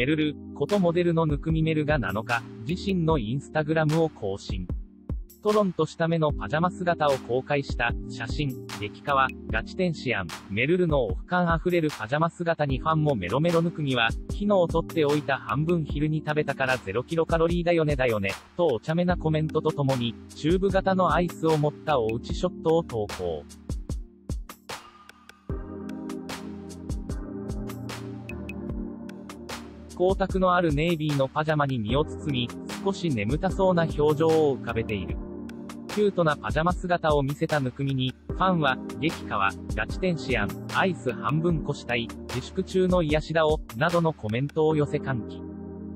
ルルことモデルのぬくみメルが7日、自身のインスタグラムを更新。トロンとした目のパジャマ姿を公開した写真。激カワ、ガチ天使案、メルルのオフ感あふれるパジャマ姿にファンもメロメロぬくみは、昨日取っておいた半分昼に食べたから0キロカロリーだよね、とお茶目なコメントとともに、チューブ型のアイスを持ったおうちショットを投稿。光沢のあるネイビーのパジャマに身を包み、少し眠たそうな表情を浮かべている。キュートなパジャマ姿を見せたぬくみに、ファンは、激カワ、ガチ天使案、アイス半分こしたい、自粛中の癒しだお、などのコメントを寄せ歓喜。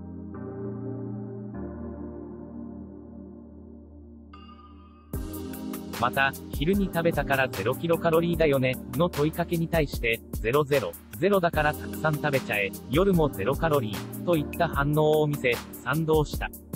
また、昼に食べたから0キロカロリーだよね、の問いかけに対して、0だからたくさん食べちゃえ、夜も0カロリー、といった反応を見せ、賛同した。